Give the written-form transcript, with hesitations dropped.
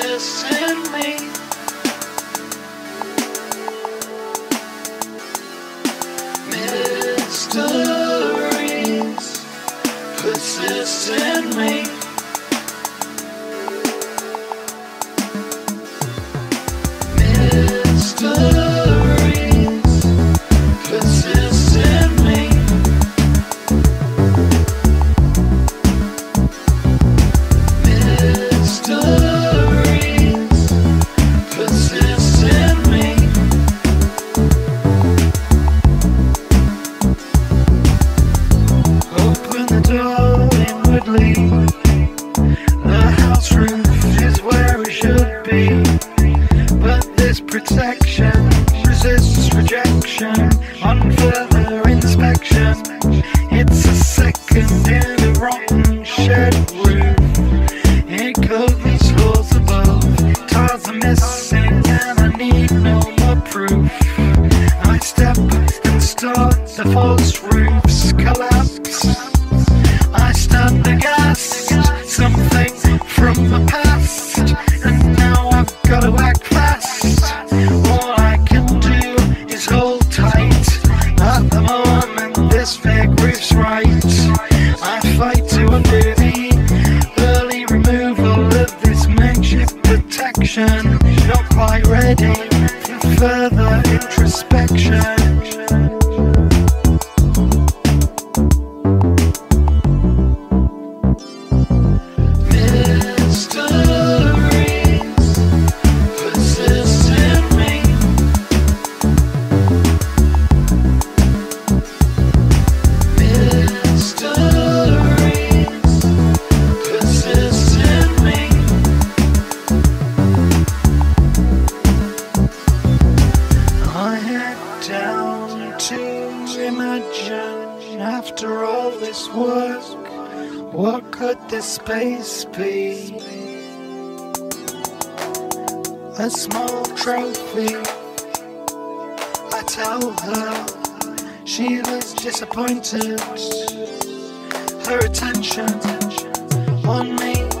persists in me. Mysteries persist in me. Mysteries persist in me. Mysteries persist in me. Open the door inwardly. The house roof is where it should be. But this protection resists rejection on further inspection. It's a second in a rotten shed roof. It covers floors above. Tiles are missing and I need no more proof. I step and start, the false roofs collapse. I stand aghast, something from the past, and now I've got to act fast. All I can do is hold tight. At the moment this fake roof's right. I fight to undo the early removal of this makeshift protection. Not quite ready for further introspection. Down to imagine, after all this work, what could this space be? A small trophy. I tell her she was disappointed. Her attention on me